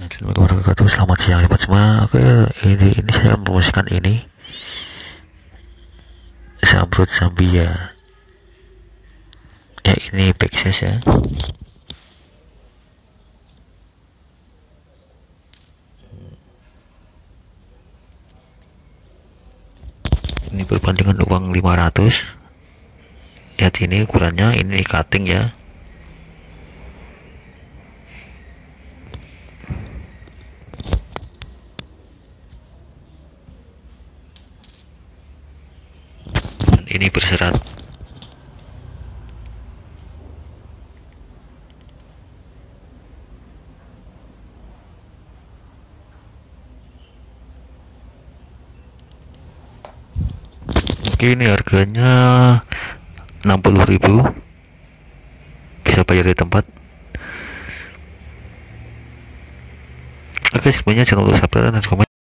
Assalamualaikum warahmatullahi wabarakatuh. Selamat siang teman semua. Oke, ini saya mempromosikan ini Zamrud Zambia. Ya ini backslash ya. Ini berbandingan uang 500. Lihat ini ukurannya, ini cutting ya. Ini berserat. Oke, ini harganya 60.000, bisa bayar di tempat. Oke, semuanya jangan lupa subscribe dan komen.